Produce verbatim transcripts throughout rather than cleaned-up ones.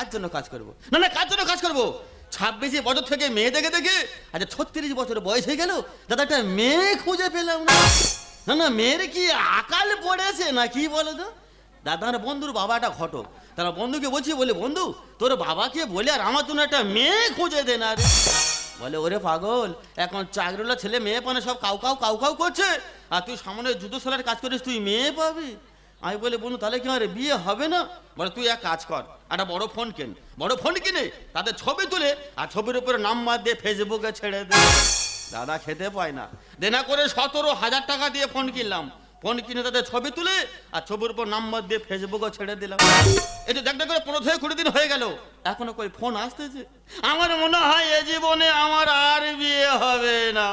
কার জন্য কাজ করবো? না না কার জন্য কাজ করবো? ছাব্বিশ বছর থেকে মেয়ে দেখে দেখে আচ্ছা ছত্রিশ বছর বয়স হয়ে গেল, দাদা একটা মেয়ে খুঁজে পেলাম না। না না মেয়ের কি আকাল পড়েছে না কি বলো তো? দাদার বন্ধুর বাবাটা ঘটক, তারা বন্ধুকে বলছি বলে বন্ধু তোর বাবাকে বলে আর আমার জন্য একটা মেয়ে খুঁজে দে না। বলে ওরে পাগল, এখন চাকরিওয়ালা ছেলে মেয়ে পানে সব কাউ কাউ কাউ কাউ করছে, আর তুই সামনে জুতো সেলার কাজ করিস, তুই মেয়ে পাবি? আমি বলে বন্ধু তাহলে কি আমার বিয়ে হবে না? বলে তুই এক কাজ কর, একটা বড় ফোন কেন, বড় ফোন কিনে তাদের ছবি তুলে আর ছবির উপরে নাম্বার দিয়ে ফেসবুকে ছেড়ে দে। দাদা খেতে পায় না, দেনা করে সতেরো হাজার টাকা দিয়ে ফোন কিনলাম, ফোন কিনে তাদের ছবি তুলে আর ছবির উপর নাম্বার দিয়ে ফেসবুকে ছেড়ে দিলাম। এটা দেখ দেখ করে পনেরো থেকে কুড়ি দিন হয়ে গেল, এখনো কই ফোন আসতেছে। আমার মনে হয় এ জীবনে আমার আর বিয়ে হবে না।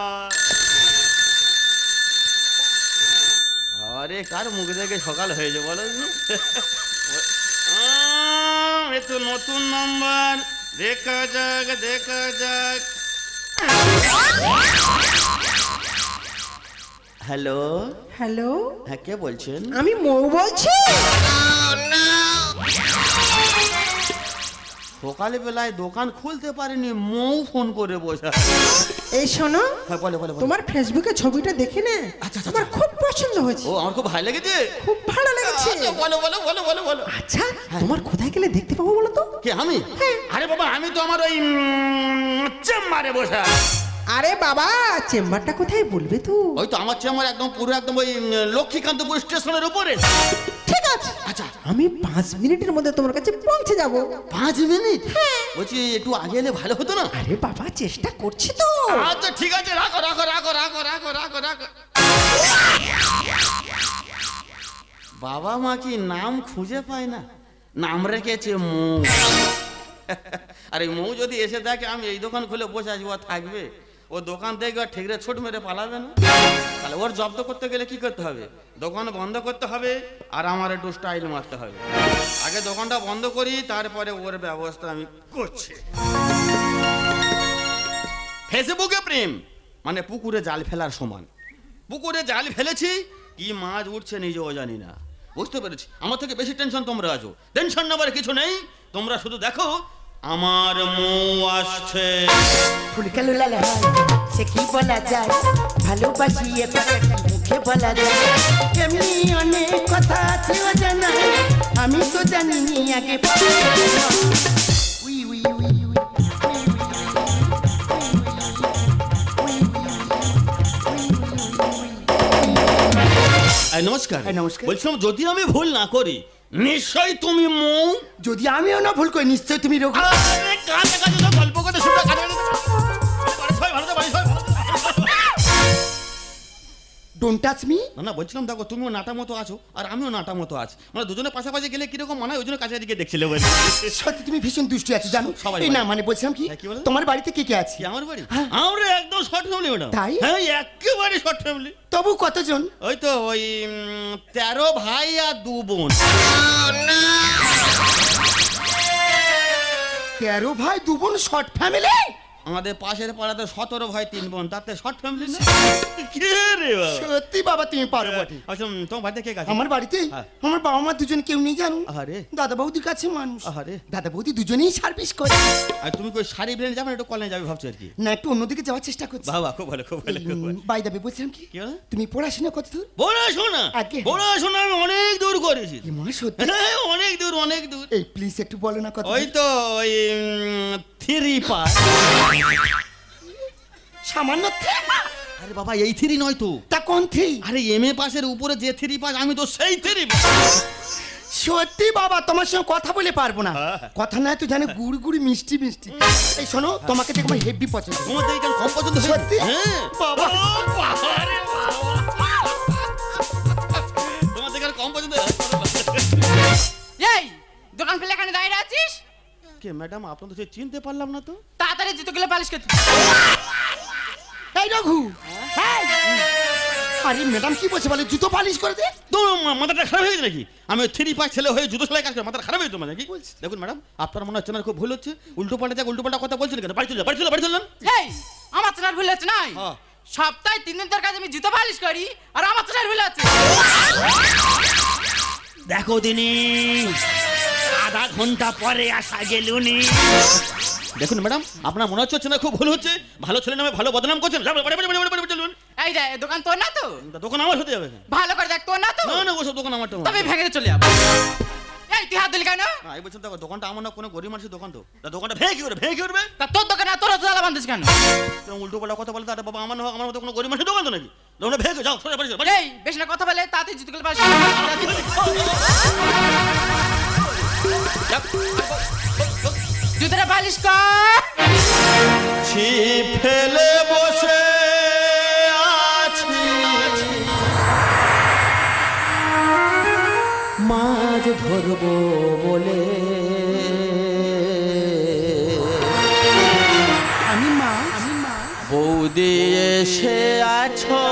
আরে কার মুখ দেখে সকাল হয়েছে বলো? এ তো নতুন নাম্বার, দেখা যাক দেখা যাক। হ্যালো হ্যালো, হ্যাঁ কে বলছেন? আমি মৌ বলছি। সকালে বেলায় দোকান খুলতে পারিনি, মৌ ফোন করে বসা। এই শোনো, হ্যাঁ বলে বলে তোমার ফেসবুকে ছবিটা দেখে নে, আচ্ছা আমার খুব পছন্দ হয়েছে। ও আমার খুব ভালো লেগেছে, খুব ভালো লেগেছে। বলো বলো বলো বলো বলো। আচ্ছা তোমার কোথায় গেলে দেখতে পাবো বলো তো? কে আমি? আরে বাবা আমি তো আমার ওই চেম্বারে বসা। আরে বাবা চেম্বারটা কোথায় বলবে তো? ওই তো আমার চেম্বার একদম পুরো একদম ওই লক্ষ্মীকান্তপুর স্টেশনের উপরে। ঠিক আছে, আচ্ছা আমি পাঁচ মিনিটের মধ্যে তোমার কাছে পৌঁছে যাব। পাঁচ মিনিট? বলছি একটু আগে এলে ভালো হতো না? আরে বাবা চেষ্টা করছি তো। আচ্ছা ঠিক আছে, রাখো রাখো রাখো রাখো রাখো রাখো রাখো। বাবা মা কি নাম খুঁজে পায় না, নাম রেখেছে মৌ। আরে মৌ যদি এসে দেখে আমি এই দোকান খুলে বসে আছি, ও থাকবে? ও দোকান দেখবে আর ঠিকরে ছোট মেরে পালাবে না? তাহলে ওর জব্দ করতে গেলে কি করতে হবে? দোকান বন্ধ করতে হবে আর আমার একটু স্টাইল মারতে হবে। আগে দোকানটা বন্ধ করি, তারপরে ওর ব্যবস্থা আমি করছি। ফেসবুকে প্রেম মানে পুকুরে জাল ফেলার সমান। পুকুরে জাল ফেলেছি, কি মাছ উঠছে নিজেও জানি না। বুঝতে পেরেছি, আমার থেকে বেশি টেনশন তোমরা আছো। টেনশন নেবার কিছু নেই, তোমরা শুধু দেখো আমার মৌ আসছে। ফুলকালুলা সে কি বলা যায়, ভালোবাসি এতটা কি মুখে বলা যায়, এমনি অনেক কথা আছে অজানা, আমি তো জানিনি আগে। উই উই উই উই নমস্কার। নমস্কার। বলছিলাম যদি আমি ভুল না করি নিশ্চয়ই তুমি মৌ? যদি আমিও না ভুল করি নিশ্চয় তুমি রোগ। গল্প করতে শুনে ডোন্ট টাচ মি। না না বলছিলাম দেখো তুমিও নাটা মতো আছো আর আমিও নাটা মতো আছি, মানে দুজনে পাশাপাশি গেলে কিরকম মনে হয়, ওই জন্য কাছে দিকে দেখছিলে। সত্যি তুমি ভীষণ দুষ্টু আছো জানো। সবাই এই না মানে বলছিলাম কি, তোমার বাড়িতে কে কে আছে? আমার বাড়ি? আমরা একদম শর্ট ফ্যামিলি ম্যাডাম। তাই? হ্যাঁ একেবারে শর্ট ফ্যামিলি। তবু কতজন? ওই তো ওই তেরো ভাই আর দু বোন। তেরো ভাই দু বোন শর্ট ফ্যামিলি? আমাদের পাশের পাড়াতে সতেরো ভাই তিন বোন, তাতে শর্ট ফ্যামিলি না? সত্যি বাবা তুমি পারো বটে। আচ্ছা তোমার বাড়িতে কে আছে? আমার বাড়িতে আমার বাবা মা দুজন কেউ নেই জানো। আরে দাদা বৌদির কাছে মানুষ। আরে দাদা বৌদি দুজনেই সার্ভিস করে। আর তুমি কই শাড়ি ব্রেন যাবে না একটু কলেজে যাবে ভাবছো আর কি? না একটু অন্যদিকে যাওয়ার চেষ্টা করছি। বাবা খুব ভালো খুব ভালো। বাই দাবে বলছিলাম কি, তুমি পড়াশোনা কত দূর? পড়াশোনা পড়াশোনা আমি অনেক দূর করেছি। মা সত্যি? অনেক দূর অনেক দূর। এই প্লিজ একটু বলো না কত? ওই তো ওই থ্রি পাস। সামান্য থ্রি পাস? আরে বাবা এই থ্রি নয় তো। তা কোন থ্রি? আরে এম এ পাসের উপরে যে থ্রি পাস আমি তো সেই থ্রি পাস। সত্যি বাবা তোমার সঙ্গে কথা বলে পারবো না। কথা না তো জানে গুড় গুড়ি মিষ্টি মিষ্টি। এই শোনো তোমাকে দেখে আমার হেভি পছন্দ। তোমার দেখে কম পছন্দ? সত্যি? হ্যাঁ বাবা তোমার দেখে কম পছন্দ। এই দোকান খুলে এখানে দাঁড়িয়ে আছিস? কে ম্যাডাম আপনার তো চিনতে পারলাম না তো। তাড়াতাড়ি জুতো গুলো পালিশ করতে। এই রঘু আরে ম্যাডাম কি বলছে বলে জুতো পালিশ করে দে? তোমার মাথাটা খারাপ হয়ে গেছে নাকি? আমি থ্রি পাস ছেলে হয়ে জুতো সেলাই কাজ করে মাথাটা খারাপ হয়ে তোমার নাকি? দেখুন ম্যাডাম আপনার মনে হচ্ছে না খুব ভুল হচ্ছে, উল্টো পাল্টা যাক উল্টো পাল্টা কথা বলছেন কেন? বাড়ি চলে বাড়ি চলে বাড়ি চললেন। এই আমার চেনার ভুল হচ্ছে নাই? সপ্তাহে তিন দিন তোর কাছে আমি জুতো পালিশ করি আর আমার চেনার ভুল হচ্ছে। দেখো দিনি আধা ঘন্টা পরে আসা গেলুনি। দেখুন ম্যাডাম, আপনার মনে হচ্ছে না খুব ভুল হচ্ছে? ভালো ছেলে নামে ভালো বদনাম করছেন। চলুন। এই যে দোকান তোর না তো? দোকান আমার হতে যাবে। ভালো করে দেখ, তোর না তো? না না, ওসব দোকান আমার। তবে ভেঙে চলে যাবো। এই তুই হাত দিলি কেন? এই বলছেন দেখো, দোকানটা আমার না, কোনো গরিব মানুষের দোকান তো। তা দোকানটা ভেঙে কি করবে? ভেঙে কি করবে? তা তোর দোকানে তোর তালা বাঁধিস কেন? উল্টো পাল্টা কথা বলে তাহলে বাবা আমার না, আমার মতো কোনো গরিব মানুষের দোকান তো নাকি? দোকানটা ভেঙে যাও, সোজা বাড়ি যাও। এই বেশি না কথা বলে তাতে জুতো গেলে পাস। জুতোটা পালিশ কর। ছিপ ফেলে বসে আছি, মাছ ধরবো বলে। আমি মা আমি মা বৌদি এসে আছো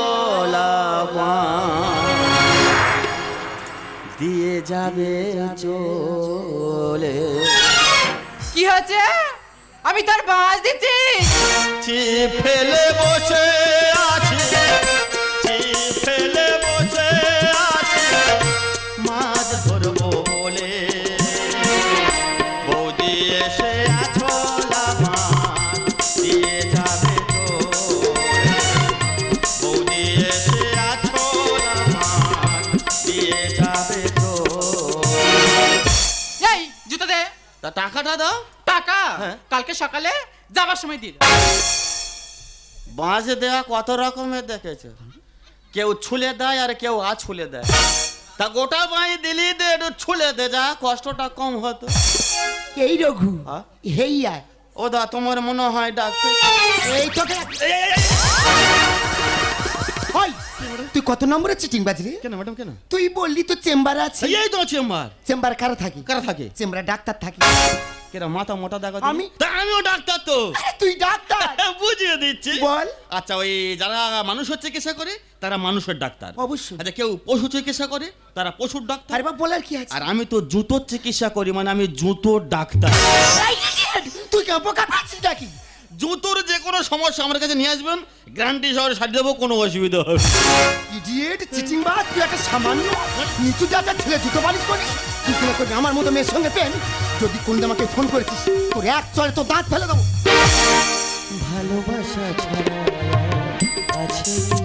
দিয়ে যাবে চলে। কি হচ্ছে? আমি তোর বাঁশ দিচ্ছি। ছিপ ফেলে বসে আছি, ছিপ ফেলে বসে আছি, মাছ ধরবো বলে। বৌদি এসে আছো মাছ দিয়ে যাবে চলে। বৌদি এসে আছো মাছ দিয়ে যাবে চলে। এই জুতো দে। তা টাকাটা দাও। টাকা হ্যাঁ। কালকে সকালে যাবার সময় দিল। বাঁশ দেওয়া কত রকমের দেখেছো, কেউ ছুলে দেয় আর কেউ আ ছুলে দেয়। তা গোটা বাঁশ দিলি দে, একটু ছুলে দে, যা কষ্টটা কম হতো। এই রঘু হ্যাঁ? হেই আয়। ও দা, তোমার মনে হয় ডাক্তার। এই তোকে ওই তুই কত নম্বরে চিটিং বাজরে? কেন ম্যাডাম কেন? তুই বললি তো চেম্বার আছে। এই তো চেম্বার। চেম্বার কারা থাকে? কারা থাকে? চেম্বারে ডাক্তার থাকে। কেন মাথা মোটা দেখা? আমি? তা আমিও ডাক্তার তো। আরে তুই ডাক্তার? বুঝিয়ে দিচ্ছি বল। আচ্ছা, ওই যারা মানুষের চিকিৎসা করে তারা মানুষের ডাক্তার। অবশ্যই। আচ্ছা, কেউ পশু চিকিৎসা করে তারা পশুর ডাক্তার। আরে বাবা বলার কি আছে? আর আমি তো জুতোর চিকিৎসা করি, মানে আমি জুতোর ডাক্তার। তুই কেন বোকা পাচ্ছিস নাকি? জুতোর যে কোনো সমস্যা আমার কাছে নিয়ে আসবেন, গ্যারান্টি সহ সারিয়ে দেবো, কোনো অসুবিধা হবে। ইডিয়েট চিটিং বাজ, তুই একটা সামান্য নিচু জাতের ছেলে জুতো পালিশ করিস? তুই কোনো করবি আমার মতো মেয়ের সঙ্গে পেন? যদি কোন আমাকে ফোন করেছিস তোর এক চলে তো দাঁত ফেলে দেবো। ভালোবাসা ছাড়া আছে কি?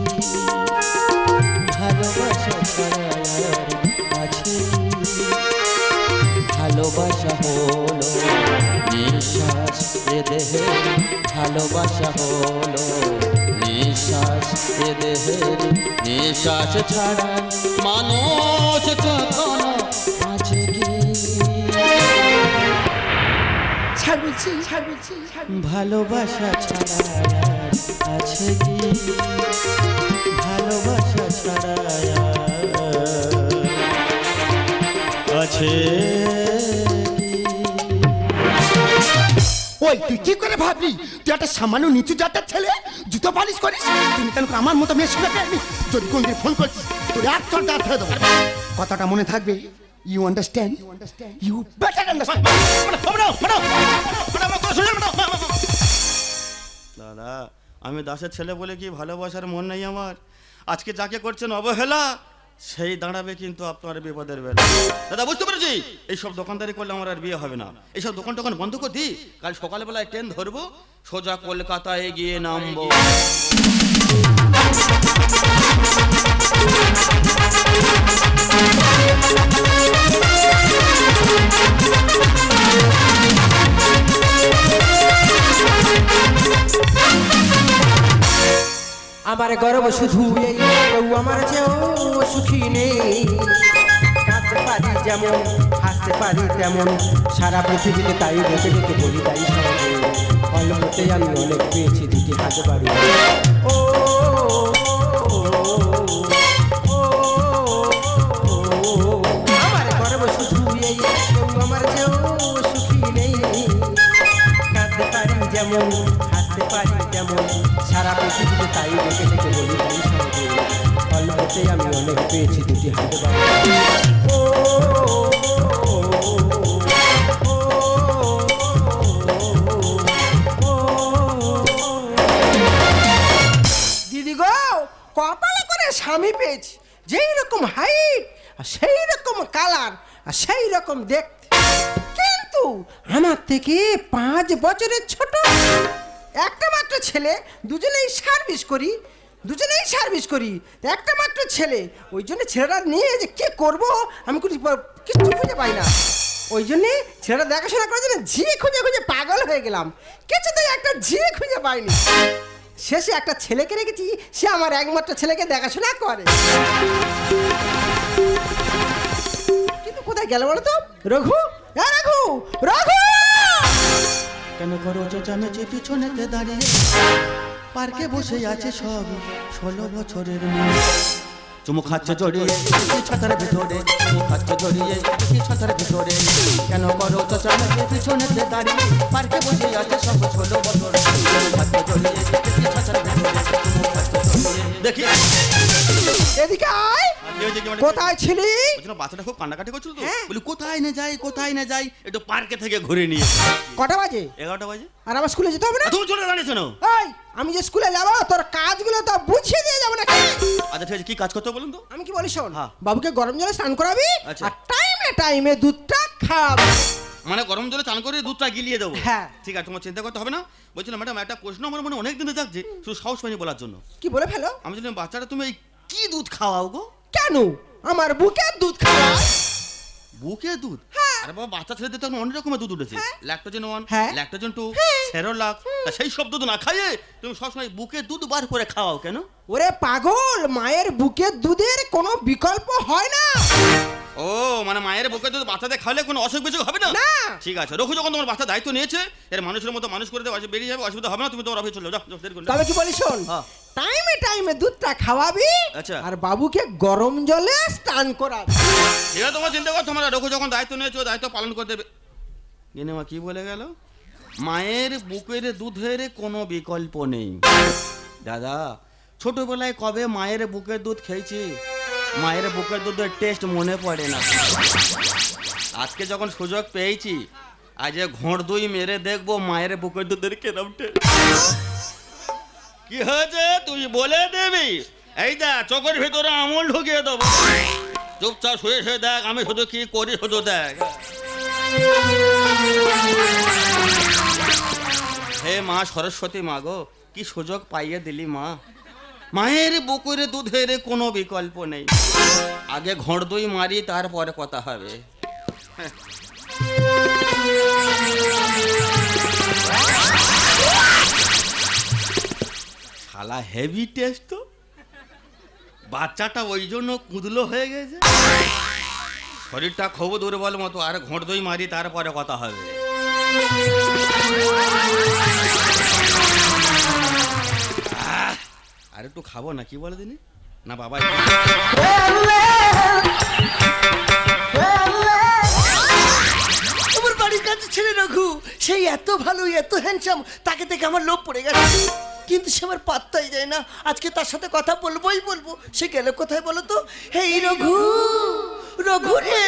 ভালোবাসা ছাড়া আছে কি? ভালোবাসা হলো নিঃশ্বাস এ দেহে, ভালোবাসা হলো নিঃশ্বাস এ দেহের, নিঃশ্বাস ছাড়া মানুষ কখনো আছে কি? ছাড় বলছি ছাড় বলছি ছাড়। ভালোবাসা ছাড়া আছে কি? ভালোবাসা ছাড়া আছে কি? ওই তুই কি করে ভাবলি তুই একটা সামান্য নিচু জাতের ছেলে জুতো পালিশ করিস? তুমি কেন আমার মতো মেয়ের সঙ্গে পেয়ে? যদি কোনদিন ফোন করছিস তোর এক চল দাঁত ফেলে দেবো। কথাটা মনে থাকবে। You understand? You better understand. দাদা, আমি দাসের ছেলে বলে কি ভালোবাসার মন নেই আমার? আজকে যাকে করছেন অবহেলা, সেই দাঁড়াবে কিন্তু আপনার বিপদের বেলা। দাদা বুঝতে পেরেছি, এইসব দোকানদারি করলে আমার আর বিয়ে হবে না। এইসব দোকান টোকান বন্ধ করে দিই, কাল সকালবেলায় ট্রেন ধরবো, সোজা কলকাতায় গিয়ে নামবো। আমার গর্ব শুধু এই, কেউ আমার চেয়েও সুখী নেই। কাঁদতে পারি যেমন, হাসতে পারি তেমন, সারা পৃথিবীতে তাই ডেকে ডেকে বলি তাই সহজে। অল্পতে আমি অনেক পেয়েছি, দিতে হাতে পারি। ও আমার গর্ব শুধু এই, কেউ আমার চেয়েও সুখী নেই। কাঁদতে পারি যেমন, হাসতে পারি তেমন, সারা পৃথিবীতে তাই ডেকে ডেকে বলি তাই সহজে। অল্পতে আমি অনেক পেয়েছি, দুটি হাতে পারি। ও দিদি গো, কপালে করে স্বামী পেয়েছি, যেই রকম হাইট আর সেই রকম কালার আর সেই রকম দেখতে। কিন্তু আমার থেকে পাঁচ বছরের ছোট, একটা মাত্র ছেলে, দুজনেই সার্ভিস করি, দুজনেই সার্ভিস করি, একটা মাত্র ছেলে, ওই জন্য ছেলেটা নিয়ে যে কে করবো আমি কিছু কিছু খুঁজে পাই না। ওই জন্যে ছেলেটা দেখাশোনা করার জন্য ঝি খুঁজে খুঁজে পাগল হয়ে গেলাম, কিছুতেই একটা ঝি খুঁজে পাইনি। শেষে একটা ছেলেকে রেখেছি, সে আমার একমাত্র ছেলেকে দেখাশোনা করে। কিন্তু কোথায় গেল বলো তো? রঘু, এ রঘু, রঘু! কেন করো চেঁচামেচি পিছনেতে দাঁড়িয়ে? পার্কে বসে আছে সব ষোলো বছরের মেয়ে। চুমু খাচ্ছে জড়িয়ে ছাতার ভিতরে, চুমু খাচ্ছে জড়িয়ে ছাতার ভিতরে। কেন করো চেঁচামেচি পিছনেতে দাঁড়িয়ে? পার্কে বসে আছে সব ষোলো বছর, চুমু খাচ্ছে জড়িয়ে ছাতার ভিতরে, চুমু খাচ্ছে জড়িয়ে। দেখি এদিকে আয়। কোথায় ছিলি? বাচ্চাটা খুব কান্নাকাটি করছিল তো, বলি কোথায় না যাই, কোথায় না যাই, একটু পার্কে থেকে ঘুরে নিয়ে। কটা বাজে? এগারোটা বাজে। আর আমার স্কুলে যেতে হবে না? তুমি চলে দাঁড়িয়েছো না? এই, আমি যে স্কুলে যাবো তোর কাজগুলো তো বুঝিয়ে দিয়ে যাবো না। আচ্ছা ঠিক আছে, কি কাজ করতে বলুন তো? আমি কি বলি শোন, হ্যাঁ। বাবুকে গরম জলে স্নান করাবি, আচ্ছা। আর টাইমে টাইমে দুধটা খাওয়াবি। মানে গরম জলে চান করে দুধটা গিলিয়ে দেবো? হ্যাঁ। ঠিক আছে, তোমার চিন্তা করতে হবে না। বলছিলাম ম্যাডাম, একটা প্রশ্ন আমার মনে অনেক দিন থাকছে, শুধু সাহস পাইনি বলার জন্য। কি বলে ফেলো? আমি বলছিলাম বাচ্চাটা তুমি এই কি দুধ খাওয়াও গো? কেন আমার বুকের দুধ খাওয়া? বুকের দুধ? আরে বাবা, বাচ্চা ছেলেদের তো অনেক রকমের দুধ উঠেছে, ল্যাকটোজেন ওয়ান, হ্যাঁ। Lactogen two, Cerelac. সেই সব দুধ না খাইয়ে তুমি সবসময় বুকের দুধ বার করে খাওয়াও কেন? ওরে পাগল, মায়ের বুকের দুধের কোনো বিকল্প হয় না। ও মানে মায়ের বুকের দুধ বাচ্চাদের খাওয়ালে কোনো অসুখ বিসুখ হবে না? না। ঠিক আছে, রঘু যখন তোমার বাচ্চা দায়িত্ব নিয়েছে, এর মানুষের মতো মানুষ করে দেওয়া বেরিয়ে যাবে, অসুবিধা হবে না। তুমি তোমার অফিস চলে যাও, যাও, দেরি করো না। তবে কি বলি শোন, হ্যাঁ। টাইমে টাইমে দুধটা খাওয়াবি, আচ্ছা। আর বাবুকে গরম জলে স্নান করাবি। এবার তোমার চিন্তা কর, তোমার রঘু যখন দায়িত্ব নিয়েছে, ও দায়িত্ব পালন করতে দেবে। গিনেমা কি বলে গেল? মায়ের বুকের দুধের কোনো বিকল্প নেই। দাদা, ছোটবেলায় কবে মায়ের বুকের দুধ খেয়েছি? মায়ের বুকের দুধের টেস্ট মনে পড়ে না। আজকে যখন সুযোগ পেয়েছি, আজ ঘোড় দুই মেরে দেখবো মায়ের বুকের দুধের কেরম টেস্ট। কি হয়েছে তুই বলে দিবি? এই দেখ, চোখের ভিতরে আমল ঢুকিয়ে দেবো। চুপচাপ শুয়ে শুয়ে দেখ আমি শুধু কি করি, শুধু দেখ। হে মা সরস্বতী, মা গো, কি সুযোগ পাইয়ে দিলি মা। মায়ের বুকের দুধের কোনো বিকল্প নেই। আগে ঘোড় দই মারি, তারপরে কথা হবে। শালা হেভি টেস্ট তো। বাচ্চাটা ওই জন্য কুঁদলো হয়ে গেছে, শরীরটা খুব দুর্বল মতো। আর ঘোড় দই মারি, তারপরে কথা হবে। আর একটু খাবো না, কি বলে দিনি না বাবা? তোমার বাড়ির কাছে ছেলে রঘু, সেই এত ভালো, এত হ্যান্ডসাম, তাকে থেকে আমার লোভ পড়ে গেছে। কিন্তু সে আমার পাত্তাই দেয় না। আজকে তার সাথে কথা বলবোই বলবো। সে গেল কোথায় বলো তো? হেই রঘু, রঘু রে।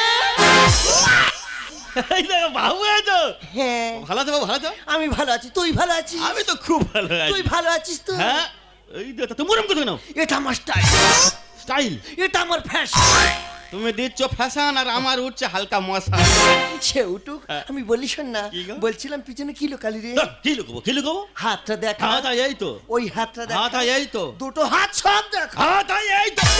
বাবু আছো? হ্যাঁ ভালো আছো? ভালো আছো? আমি ভালো আছি, তুই ভালো আছিস? আমি তো খুব ভালো আছি। তুই ভালো আছিস তো? হ্যাঁ। এই দেখো তুমি ওরকম কথা নাও। এটা আমার স্টাইল। স্টাইল? এটা আমার ফ্যাশন। তুমি দিচ্ছ ফ্যাশন, আর আমার উঠছে হালকা মশা। সে উঠুক, আমি বলি শোন না, কি গো? বলছিলাম পিছনে কি লোকালি রে? কি লুকবো? কি লুকবো? হাতটা দেখ। হাতা এই তো। ওই হাতটা দেখ। হাতা এই তো। দুটো হাত সব দেখ। হাতা এই তো।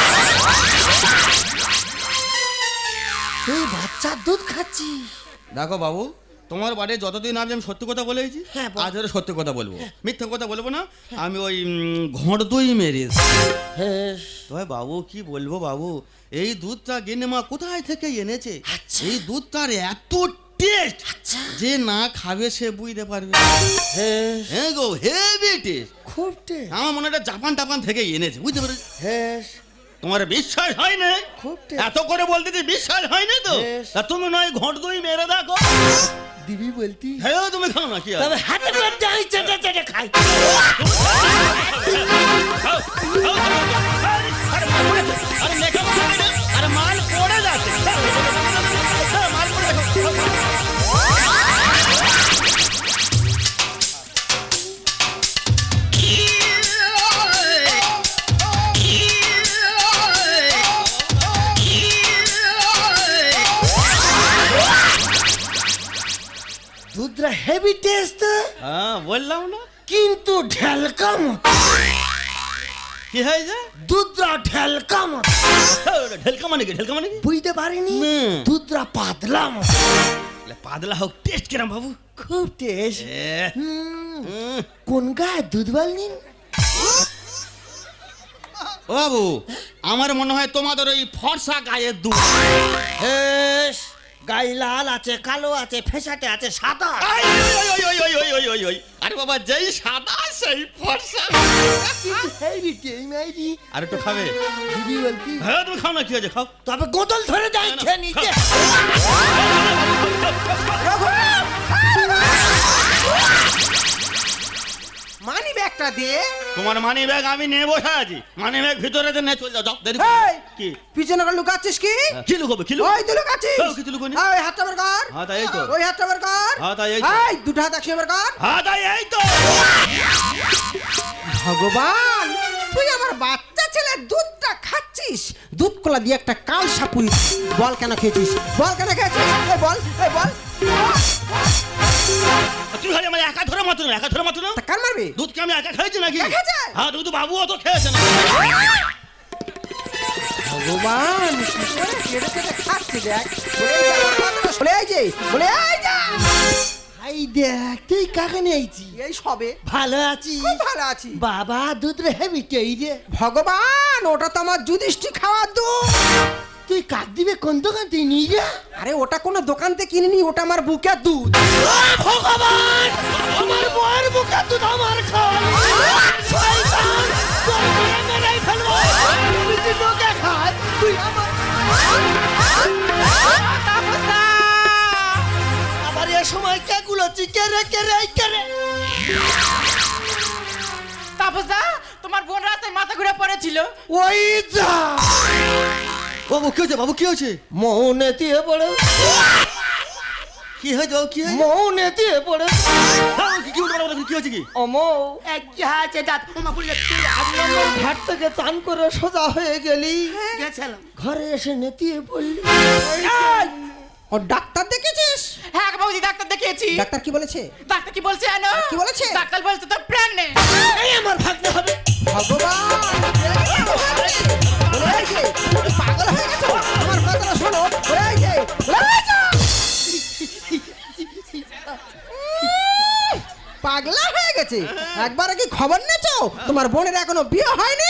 তুই বাচ্চার দুধ খাচ্ছিস? দেখো বাবু, তোমার বাড়ি যতদিন আগে আমি সত্যি কথা বলেছি, হ্যাঁ, বল। আজ ওরা সত্যি কথা বলবো, মিথ্যা কথা বলবো না। আমি ওই ঘোড় দই মেরেছি। হ্যাঁ। তবে বাবু কি বলবো বাবু, এই দুধটা গিনেমা কোথায় থেকে এনেছে। আচ্ছা। এই দুধটার এত টেস্ট, আচ্ছা। যে না খাবে সে বুঝতে পারবে। হ্যাঁ। হ্যাঁ গো, হেভি টেস্ট। খুব টেস্ট। আমার মনে হয় জাপান টাপান থেকে এনেছে, বুঝতে পারবে। হ্যাঁ। তোমার বিশ্বাস হয় না? খুব টেস্ট। এত করে বলতে যে বিশ্বাস হয় না তো? Yes. তা তুমি নয় ঘোড় দই মেরে দেখো। দিবি বলতি? হ্যাঁ তুমি খাও না, কি আছে? তবে হাতে করে যাই চেটে চেটে খাই। খাও, খাও, খাও। আরে মাল পড়ে যাচ্ছে। আরে মেকআপ করে দে। আরে মাল পড়ে যাচ্ছে। খাও, মাল পড়ে যাচ্ছে। খাও, খাও। দুধরা হেভি টেস্ট, হ্যাঁ বললাম না। কিন্তু ঢেলকা মতো। কি হয়েছে? দুধরা ঢেলকা মতো। ঢেলকা মানে কি? ঢেলকা মানে কি বুঝতে পারিনি? না। দুধরা পাতলা মতো। পাতলা হোক, টেস্ট কিরম বাবু? খুব টেস্ট। এ, হুম। কোন গায়ে দুধ বললেন? ও বাবু, আমার মনে হয় তোমাদের ওই ফর্সা গায়ের দুধ। হেস, গায়ে লাল আছে, কালো আছে, ফেসাটে আছে, সাদা। আই, ওই, ওই, ওই, ওই, ওই, ওই, ওই, ওই। আরে বাবা, যেই সাদা সেই ফর্সা। হেভি টেস্ট মাইরি। আর একটু খাবে? দিদি বলতি হ্যাঁ তুমি খাও না, কি আছে খাও। তবে গোদল ধরে যাই না, না, খেয়ে নিতে। মানি ব্যাগটা দিয়ে তোমার মানি ব্যাগ আমি নিয়ে বসে আছি, মানি ব্যাগ ভিতরে দে, নিয়ে চলে যাও, যাও দেরি এই! কি পিছনে করে লুকাচ্ছিস কি? কি লুকোবে? কি লুকোবে? ওই তো লুকাচ্ছিস। হ্যাঁ, কিছু লুকোনি। ওই হাতটা বের কর। হ্যাঁ তাই এই তো। ওই হাতটা বের কর। হ্যাঁ তাই এই তো। এই দুটো হাত একসঙ্গে বের কর। হ্যাঁ তাই এই তো। ভগবান, তুই আমার বাচ্চা ছেলের দুধটা খাচ্ছিস, দুধ কলা দিয়ে একটা কাল সাপুরি। বল কেন খেয়েছিস? বল কেন খেয়েছিস? এই বল, এই বল। তুই খালি আমার একা ধরে মাত্র না, একা ধরে মাত্র না। তা কার মারবি? দুধ কি আমি একা খেয়েছি নাকি? একা খেয়েছে? হ্যাঁ তুমি তো বাবুও তো খেয়েছে না। ভগবান, কি করে কেটে কেটে খাচ্ছি দেখ। বলে এই যে আমার কথাটা চলে আয় যে, বলে আয় যা। হাই দেখ, তুই কাকে নিয়েছি? এই সবে ভালো আছি। খুব ভালো আছি। বাবা, দুধরে হেভি টেস্ট রে। ভগবান, ওটা তো আমার যুধিষ্ঠি খাওয়ার দুধ। তুই কাক দিবে কোন দোকান থেকে নিয়ে যা। আরে ওটা কোনো দোকান থেকে কিনিনি, ওটা আমার বুকের দুধ। ভগবান, আমার বউয়ের বুকে দুধ আমার খাওয়া। শয়তান, তোর মেরে মেরেই ফেলবো। তুই তুই লোকে খাস, তুই আমার। আবার এ সময় কে গুলোচ্ছি? কে রে, কে রে, কে রে? তাপস দা, তোমার বোন রাস্তায় মাথা ঘুরে পড়েছিল। ওই যা। বাবু কি হয়েছে? বাবু কি হয়েছে? মৌনে দিয়ে পড়ে, কি হয়েছে বাবু? কি হয়েছে? মৌনে দিয়ে পড়ে। হ্যাঁ, কি- কি বলতে পারো? কি হয়েছে কি? অমৌ কি হয়েছে? দাঁত মা পুড়ে যাচ্ছে। ঘাট থেকে চান করে সোজা হয়ে গেলি, গেছিলাম। ঘরে এসে নেতিয়ে পড়লি। ও ডাক্তার দেখেছিস? হ্যাঁ বৌদি, ডাক্তার দেখিয়েছি। ডাক্তার কি বলেছে? ডাক্তার কি বলছে জানো? কি বলেছে? ডাক্তার বলছে তোর প্রাণ নেই। এই আমার ভাগ্নে হবে। ভগবান, বলে এই যে, তুমি পাগল হয়ে গেছো? আমার কথাটা শোনো। বলে এই যে, বলে এই যে। উম, পাগলা হয়ে গেছে। একবার কি খবর নেছো? তোমার বোনের এখনো বিয়ে হয়নি।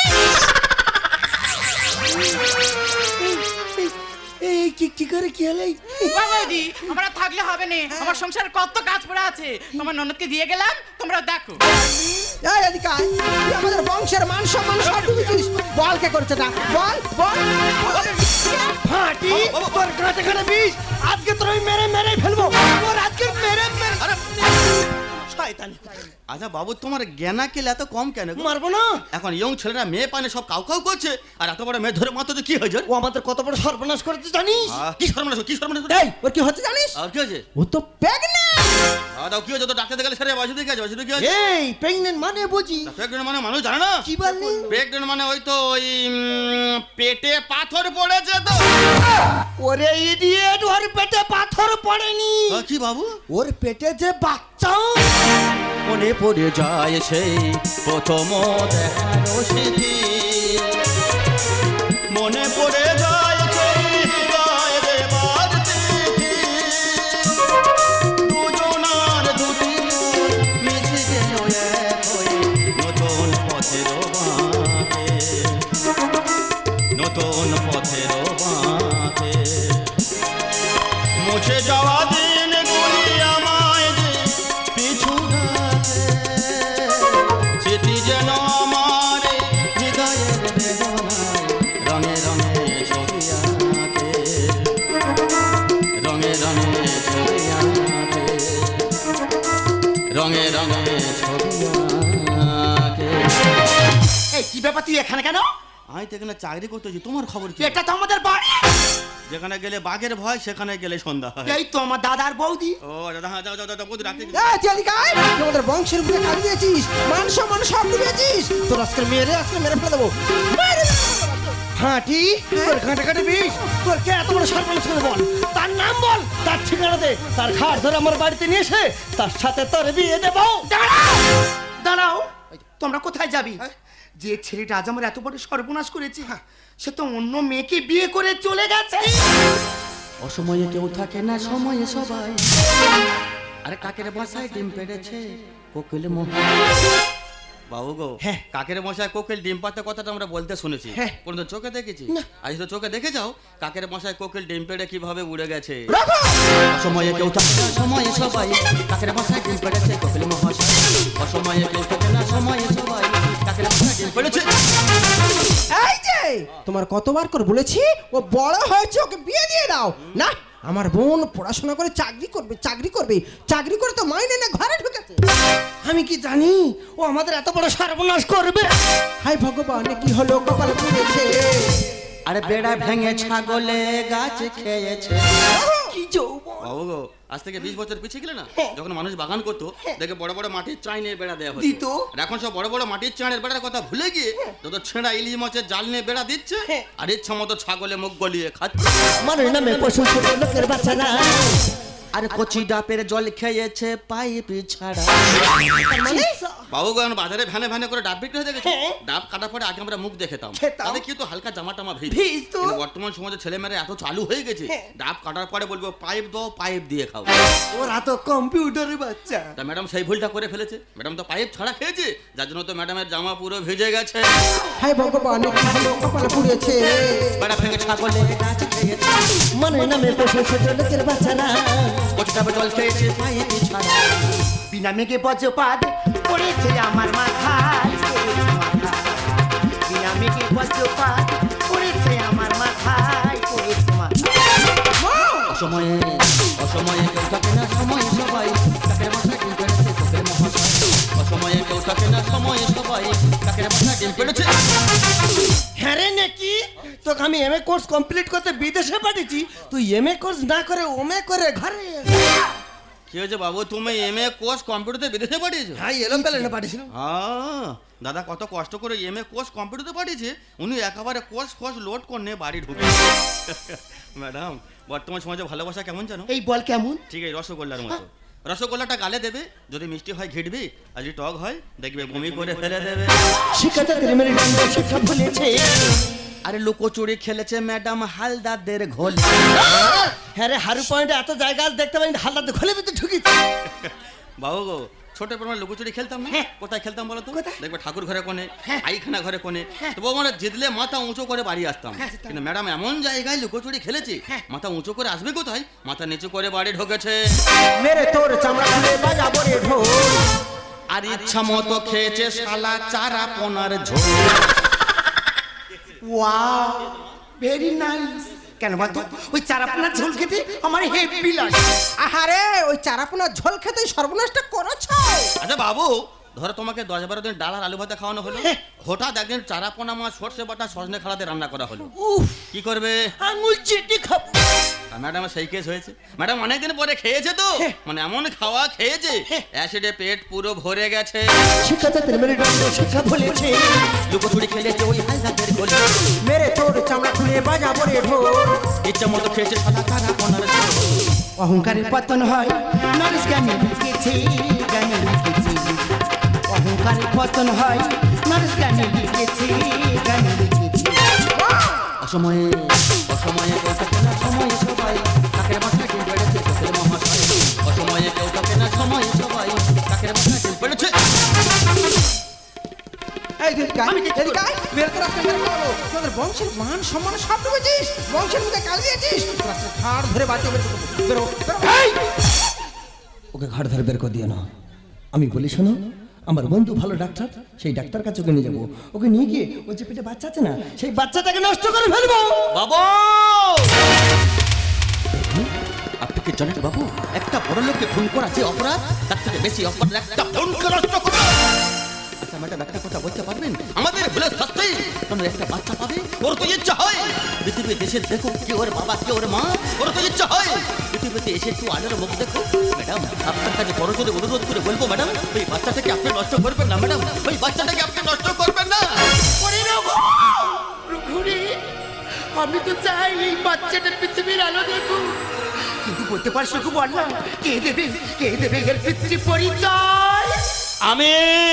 এই কি কি করে কি হলো? বাবা বৌদি, আমরা থাকলে হবে না, আমার সংসারে কত কাজ পড়ে আছে। তোমার ননদকে দিয়ে গেলাম, তোমরা দেখো। এই এদিকে আয়। তুই আমাদের বংশের মান সম্মান সব ডুবেছিস। বল কে করেছে এটা? বল, বল। ফাটি, তোর গাঁটে গাঁটে বিষ। আজকে তোর আমি মেরে মেরে ফেলবো। তোর আজকে মেরে মেরে। আরে শয়তানি। আচ্ছা বাবু, তোমার জ্ঞানা কেলে এত কম কেন? মারবো না। এখন ইয়ং ছেলেরা মেয়ে পানে সব কাউ কাউ করছে, আর এত বড় মেয়ে ধরে মাত্র তো কি হয়েছে? ও আমাদের কত বড় সর্বনাশ করেছে জানিস? আহ, কি সর্বনাশ? কি সর্বনাশ? এই, ওর কি হচ্ছে জানিস? আর কি হয়েছে? ও তো প্রেগনেন্ট। আহ, দাও কি হয়েছে? তো ডাক্তার দেখালে সেরে বসে দেখে আছে, বসে দেখে আছে। এই প্রেগনেন্ট মানে বুঝি? প্রেগনেন্ট মানে মানুষ জানে না? কি বললি? প্রেগনেন্ট মানে ওই তো ওই উম, পেটে পাথর পড়েছে তো। ওরে ইডিয়েট, ওর পেটে পাথর পড়েনি। আহ, কি বাবু? ওর পেটে যে বাচ্চা। মনে পড়ে যায় সেই প্রথম দেখানো স্মৃতি, মনে পড়ে যায় সেই হৃদয় দেবার স্মৃতি। দুজনার দুটি মিশে গেল এক হয়ে নতুন পথের বাঁকে, নতুন পথের বাঁকে। মুছে যাওয়া দিন গুলি আমায় যে পিছু ডাকে, স্মৃতি যেন আমার হৃদয়ের বেদনায় রঙে রঙে ছবি আঁকে, রঙে রঙে ছবি আঁকে, রঙে রঙে ছবি আঁকে। এই কি ব্যাপার, তুই এখানে কেন? আমি তো এখানে চাকরি করতেছি, তোমার খবর কি? এটা তো আমাদের বাড়ি। যেখানে গেলে বাঘের ভয়, সেখানে গেলে সন্ধ্যা হয়। এই তো আমার দাদার বৌদি। ও দাদা, হ্যাঁ যাও যাও যাও, বৌদি রাখতে। এই, তুই এদিকে আয়। তুই আমাদের বংশের বুকে খালি দিয়েছিস, মান সম্মান সব ডুবেছিস। তোর আজকে মেরে আজকে মেরে ফেলে দেবো। মেরে ফাটি, তোর ঘাটে ঘাটে বিষ। তোর কে এত বড় সর্বনাশ করে বল? তার নাম বল, তার ঠিকানা জানাতে তার ঘাট ধরে আমার বাড়িতে নিয়ে এসে তার সাথে তোর বিয়ে দেবো। দাঁড়াও দাঁড়াও, তোমরা কোথায় যাবি? যে ছেলেটা আজ আমার এত বড় সর্বনাশ করেছে সে তো অন্য মেয়েকে বিয়ে করে চলে গেছে। অসময়ে কেউ থাকে না, সময়ে সবাই। আরে কাকের বাসায় ডিম পেড়েছে কোকিল মহা। বাবু গো, হ্যাঁ। কাকের মশায় কোকিল ডিম পাড়তে কথাটা আমরা বলতে শুনেছি, হ্যাঁ। কোনদিন চোখে দেখেছি? আজ তো চোখে দেখে যাও কাকের মশায় কোকিল ডিম পেড়ে কিভাবে উড়ে গেছে। অসময়ে কেউ থাকে না, সময়ে সবাই। কাকের বাসায় ডিম পেড়েছে কোকিল মহাশয়। অসময়ে কেউ থাকে না, সময়ে সবাই। কাকের বাসায় ডিম পেড়েছে। এই যে তোমার কতবার করে বলেছি ও বড় হয়েছে, ওকে বিয়ে দিয়ে দাও। না, আমার বোন পড়াশোনা করে চাকরি করবে, চাকরি করবে, চাকরি করে তো মাইনে না ঘরে ঢুকেছে। আমি কি জানি ও আমাদের এত বড় সর্বনাশ করবে। হায় ভগবান, কি হলো কপাল পুড়েছে। আরে বেড়া ভেঙে ছাগলে গাছ খেয়েছে। কি যৌবন। বাবু গো, আজ থেকে বিশ বছর পিছিয়ে গেলে না, যখন মানুষ বাগান করতো দেখে বড় বড় মাটির চাই নিয়ে বেড়া দেওয়া হতো। দিত। আর এখন সব বড় বড় মাটির চাঁড়ের বেড়ার কথা ভুলে গিয়ে যত ছেঁড়া ইলিশ মাছের জাল নিয়ে বেড়া দিচ্ছে আর ইচ্ছা মতো ছাগলে মুখ গলিয়ে খাচ্ছে। আমার নামে পশু ছোট লোকের বাচ্চারা। আরে কচি ডাবের জল খেয়েছে পাইপ ছাড়া। বাবু গো, এখন বাজারে ভ্যানে ভ্যানে করে ডাব বিক্রি হয়ে দেখেছি। ডাব কাটার পরে আগে আমরা মুখ দেখেতাম, খেতাম। তাহলে কি তো হালকা জামা টামা ভিজ। ভিজতো। কিন্তু বর্তমান সমাজে ছেলেমেয়েরা এত চালু হয়ে গেছে, ডাব কাটার পরে বলবো পাইপ দাও, পাইপ দিয়ে খাও। ওরা তো কম্পিউটারের বাচ্চা। তা ম্যাডাম সেই ভুলটা করে ফেলেছে, ম্যাডাম তো পাইপ ছাড়া খেয়েছে, যার জন্য তো ম্যাডামের জামা পুরো ভিজে গেছে। হায় ভগবান, কি হলো কপাল পুড়েছে। বেড়া ভেঙে ছাগলে গাছ খেয়েছে। মানে নামে পশু ছোট লোকের বাচ্চারা। কচি ডাবের জল খেয়েছে পাইপ ছাড়া। বিনা মেঘে বজ্রপাত পড়েছে আমার মাথায়, পড়েছে মাথায়। বিনা মেঘে বজ্রপাত পড়েছে আমার মাথায়, পড়েছে মাথায়। অসময়ে অসময়ে কেউ থাকে না, সময়ে সবাই। কাকের বাসায় ডিম পেড়েছে কোকিল মহাশয়। অসময়ে কেউ থাকে না, সময়ে সবাই। কাকের বাসায় ডিম পেড়েছে। হ্যাঁ রে নাকি তোকে আমি এমএ কোর্স কমপ্লিট করতে বিদেশে পাঠিয়েছি, তুই এমএ কোর্স না করে ওমে করে ঘরে। কি হয়েছে বাবু, তুমি এম এ কোর্স কম্পিউটারে বিদেশে পাঠিয়েছো? হ্যাঁ, এলো প্যালেনে পাঠিয়েছিল। হ্যাঁ, দাদা কত কষ্ট করে এম এ কোর্স কম্পিউটারে পাঠিয়েছে, উনি একেবারে কোর্স কোর্স লোড করে নিয়ে বাড়ি ঢুকে। ম্যাডাম, বর্তমান সমাজে ভালোবাসা কেমন জানো? এই বল কেমন? ঠিক এই রসগোল্লার মতো। রসগোল্লাটা গালে দেবে, যদি মিষ্টি হয় ঘিটবি, আর যদি টক হয় দেখবে বমি করে ফেলে দেবে। শিক্ষাটা মেরে ডান্ডা শিক্ষা ভুলেছে। আরে লুকোচুরি খেলেছে ম্যাডাম হালদারদের ঘোল। হ্যাঁ রে, হারু পয়েন্টে এত জায়গা দেখতে পাই, হালদাতে খোলে ভিতরে ঢুকিছে। বাবু গো, ছোট পরিমাণ লুকোচুরি খেলতাম না? কোথায় খেলতাম বলো তো? দেখবে ঠাকুর ঘরে কোণে, আইখানা ঘরে কোণে। তবু আমরা জিতলে মাথা উঁচু করে বাড়ি আসতাম। কিন্তু ম্যাডাম এমন জায়গায় লুকোচুরি খেলেছি, মাথা উঁচু করে আসবে কোথায়, মাথা নিচু করে বাড়ি ঢুকেছে। মেরে তোর চামড়া খুলে বাজাবো রে ঢোল। আর ইচ্ছা মতো খেয়েছে শালা চারা পোনার ঝোল। Wow, very nice. কেন বলতো, ওই চারাপোনার ঝোল খেতে আমার হেভি লাগে। আহারে, ওই চারাপোনার ঝোল খেতে সর্বনাশটা করেছ। আচ্ছা বাবু, ধরো তোমাকে দশ বারো দিন ডাল আর আলু ভাতে খাওয়ানো হলো, হঠাৎ একদিন চারাপোনা মাছ, সর্ষে বাটা, সজনে খাড়াতে রান্না করা হলো, কি করবে? আঙুল চেটে খাবো। ম্যাডাম সেই কেস হয়েছে। ম্যাডাম অনেকদিন পরে খেয়েছে তো, মানে এমন খাওয়া খেয়েছে অ্যাসিডে পেট পুরো ভরে গেছে। শিক্ষাটা মেরে ডান্ডা শিক্ষা ভুলেছে। লুকোচুরি খেলেছে ওই হালদারদের ঘোল। মেরে তোর চামড়া খুলে বাজাবো রে ঢোল। ইচ্ছা মতো খেয়েছে শালা চারা পোনার ঝোল। অহংকারের পতন হয়, নরেশ গানে লিখেছে, গানে লিখেছে। অহংকারের পতন হয়, নরেশ গানে লিখেছে, গানে লিখেছে। অসময়ে অসময়ে কেউ থাকে না, সময়ে সবাই। কাকের বাসায় ডিম পেড়েছে কোকিল মহাশয়। অসময়ে কেউ থাকে না, সময়ে সবাই। কাকের বাসায় ডিম পেড়েছে। এই দিদিকা, আমি কি এদিকে আয়, বের করে রাস্তা বের করো। তোদের বংশের মান সম্মান সব ডুবেছিস, বংশের মুখে কাল দিয়েছিস। রাস্তা ঘাড় ধরে বাঁচিয়ে বের করবো। বেরো, বেরো। ওকে ঘাড় ধরে বের করে দিও না। আমি বলি শোনো, আমার বন্ধু ভালো ডাক্তার, সেই ডাক্তার কাছে ওকে নিয়ে যাবো। ওকে নিয়ে গিয়ে ওই যে পেটে বাচ্চা আছে না, সেই বাচ্চাটাকে নষ্ট করে ফেলবো। বাবু, আপনি কি জানেন বাবু, একটা বড় লোককে খুন করা যে অপরাধ, তার থেকে বেশি অপরাধ একটা বোনকে নষ্ট করা। আচ্ছা ম্যাডাম, একটা কথা বলতে পারবেন? আমাদের ভুলের শাস্তি তোমরা একটা বাচ্চা পাবে, ওর তো ইচ্ছা হয় পৃথিবীর দেশের দেখো, কে ওর বাবা, কে ওর মা, ওর তো ইচ্ছা হয় পৃথিবীতে এসে একটু আলোর মুখ দেখো। ম্যাডাম, আপনার কাছে বড় জোরে অনুরোধ করে বলবো ম্যাডাম, ওই বাচ্চাটাকে আপনি নষ্ট করবেন না। ম্যাডাম, ওই বাচ্চাটাকে আপনি নষ্ট করবেন না। ঘুরে আমি তো চাই এই বাচ্চাটা পৃথিবীর আলো দেখুক, কিন্তু বলতে পারছ কি বল না, কে দেবে কে দেবে এর পিতৃ পরিচয়? আমি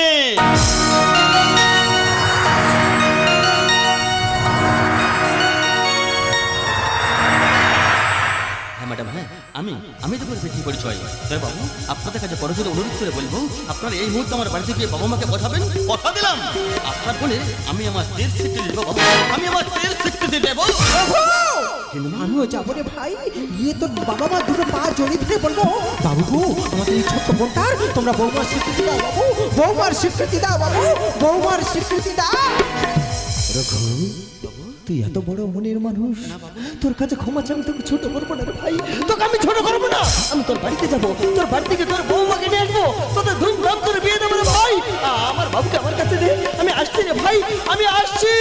ম্যাডাম, হ্যাঁ আমি আমি তো পিতৃ পরিচয়। তাই বাবু আপনাদের কাছে পরজোরে অনুরোধ করে বলবো, আপনারা এই মুহূর্তে আমার বাড়িতে গিয়ে বাবা মাকে কথাবেন। কথা দিলাম আপনার বলে আমি আমার স্ত্রীর স্বীকৃতি দেবো বাবু, আমি আমার স্ত্রীর স্বীকৃতি দেবো। আমিও যাবো রে ভাই, গিয়ে তোর বাবা মা দুটো পা জড়িয়ে ধরে বলবো, বাবু গো আমাদের এই ছোট্ট বোনটার তোমরা বৌমার স্বীকৃতি দাও বাবু, বৌমার স্বীকৃতি দাও বাবু, বৌমার স্বীকৃতি দাও। রঘু তুই এত বড় মনের মানুষ, তোর কাছে ক্ষমা চাই, তোকে ছোট করবো না রে ভাই, তোকে আমি ছোট করবো না। আমি তোর বাড়িতে যাবো, তোর বাড়ি থেকে তোর বৌমাকে নিয়ে আসবো, তোদের ধুমধাম করে বিয়ে দেবো রে ভাই। আমার বাবুকে আমার কাছে দে, আমি আসছি রে ভাই, আমি আসছি।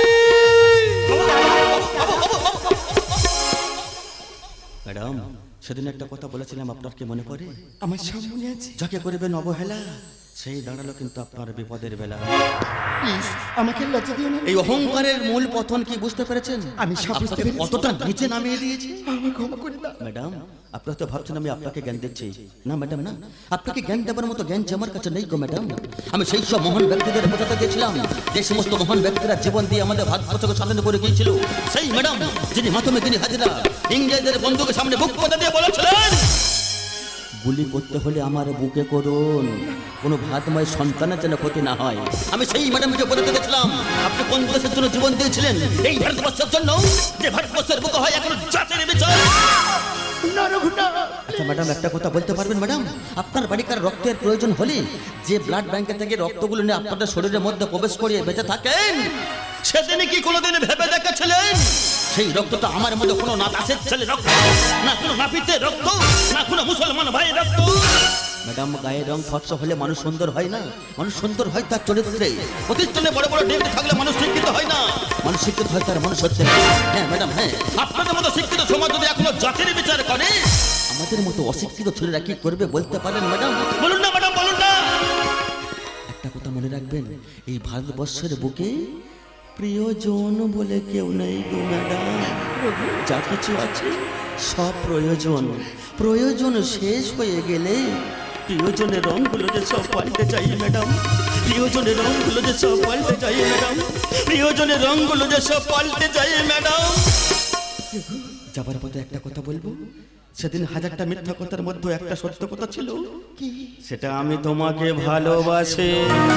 ম্যাডাম সেদিন একটা কথা বলেছিলাম, আপনার কি মনে পড়ে? আমার সব মনে আছে। যাকে করবেন অবহেলা সেই দাঁড়ালো কিন্তু আপনার বিপদের বেলা। প্লিজ আমাকে লজ্জা দিও না। এই অহংকারের মূল পতন কি বুঝতে পেরেছেন? আমি সব বুঝতে আপনাকে পেরেছি। কতটা নিচে নামিয়ে দিয়েছি। আমাকে ক্ষমা করে দাও। ম্যাডাম আপনারা তো ভাবছেন আমি আপনাকে জ্ঞান দিচ্ছি, না ম্যাডাম না, আপনাকে জ্ঞান দেওয়ার মতো জ্ঞান যে আমার কাছে নেই গো ম্যাডাম। আমি সেই সব মহান ব্যক্তিদের বোঝাতে গেছিলাম যে সমস্ত মহান ব্যক্তিরা জীবন দিয়ে আমাদের ভারতবর্ষকে স্বাধীন করে গিয়েছিল। সেই ম্যাডাম যিনি মাধ্যমে তিনি হাজিরা ইংরেজদের বন্ধুকে সামনে বুক পেতে দিয়ে বলেছিলেন, গুলি করতে হলে আমার বুকে করুন, কোনো ভাতময় সন্তানের যেন ক্ষতি না হয়। আমি সেই ম্যাডামকে বলতে গেছিলাম আপনি কোন দেশের জন্য জীবন দিয়েছিলেন? এই ভারতবর্ষের জন্য, যে ভারতবর্ষের বুকে হয় এখন জাতির বিচার। আচ্ছা ম্যাডাম একটা কথা বলতে পারবেন ম্যাডাম, আপনার বাড়িকার রক্তের প্রয়োজন হলে যে ব্লাড ব্যাংকের থেকে রক্তগুলো নিয়ে আপনাদের শরীরের মধ্যে প্রবেশ করিয়ে বেঁচে থাকেন, সেদিনে কি কোনোদিন ভেবে দেখেছিলেন সেই রক্তটা আমার মধ্যে কোনো না দাসের ছেলে রক্ত, না কোনো নাপিতের রক্ত, না কোনো মুসলমান ভাইয়ের রক্ত? ম্যাডাম গায়ের রং ফর্সা হলে মানুষ সুন্দর হয় না, মানুষ সুন্দর হয় তার চরিত্রে। প্রতিষ্ঠানে বড় বড় ডিগ্রি থাকলে মানুষ শিক্ষিত হয় না, মানুষ শিক্ষিত হয় তার মানুষ হচ্ছে। হ্যাঁ ম্যাডাম হ্যাঁ, আপনাদের মতো শিক্ষিত সমাজ যদি এখনো জাতির বিচার করে, আমাদের মতো অশিক্ষিত ছেলেরা কি করবে বলতে পারেন ম্যাডাম? বলুন না ম্যাডাম বলুন না। একটা কথা মনে রাখবেন, এই ভারতবর্ষের বুকে প্রিয়জন বলে কেউ নেই গো ম্যাডাম। যা কিছু আছে সব প্রয়োজন, প্রয়োজন শেষ হয়ে গেলে প্রিয়জনের রঙগুলো যে সব পাল্টে যাই ম্যাডাম, প্রিয়জনের রঙগুলো যে সব পাল্টে যাই ম্যাডাম, প্রিয়জনের রঙগুলো যে সব পাল্টে যাই ম্যাডাম। যাবার পথে একটা কথা বলবো, সেদিন হাজারটা মিথ্যা কথার মধ্যে একটা সত্য কথা ছিল, সেটা আমি তোমাকে ভালোবাসি।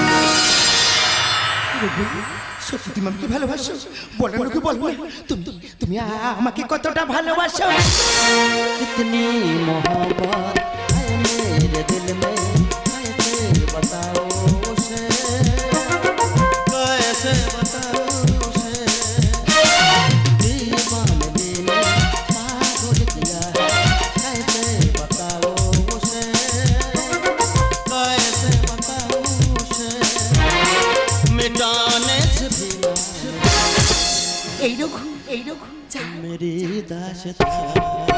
সত্যি তুমি আমাকে ভালোবাসো? বলো না, বলো না, তুমি তুমি আমাকে কতটা ভালোবাসো? कितनी मोहब्बत है मेरे दिल में, कैसे बताओ उसे, कैसे बताओ उसे, दीवानगी ने पागल किया है, कैसे बताओ उसे, कैसे बताओ उसे, मिटाने से भी এইরকম এইরকম मेरी दास्तां